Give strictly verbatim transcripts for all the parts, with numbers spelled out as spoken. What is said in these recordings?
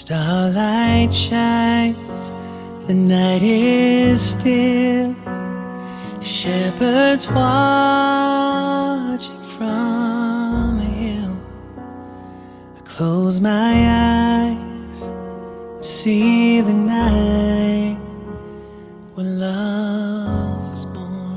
Starlight shines, the night is still. Shepherds watching from a hill. I close my eyes and see the night when love was born.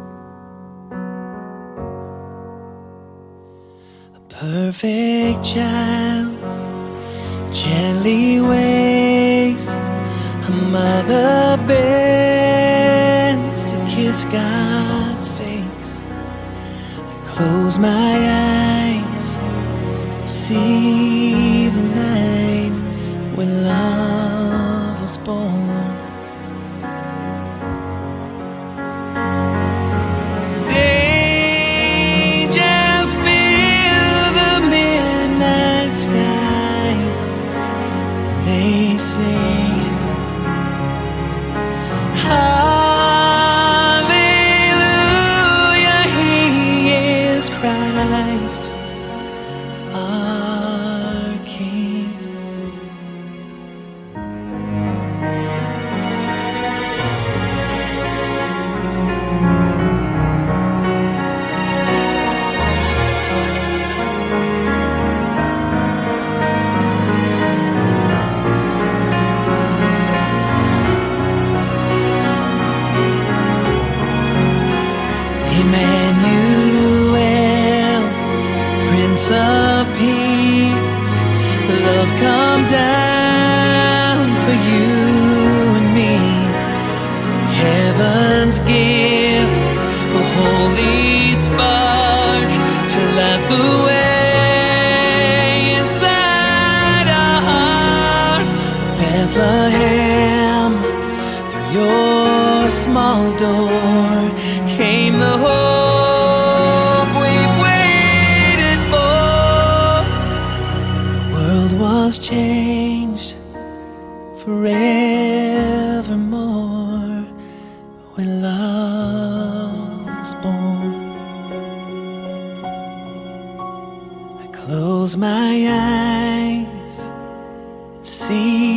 A perfect child gently waves, a mother bends to kiss God's face. I close my eyes and see the night when love was born. Angels fill the midnight sky. They sing, hallelujah, he is Christ, our King. Emmanuel, Prince of Peace, love come down for you and me. Heaven's gift, a holy spark to light the way inside our hearts. Bethlehem, through your small door came the hope we've waited for. The world was changed forevermore when love was born. I close my eyes and see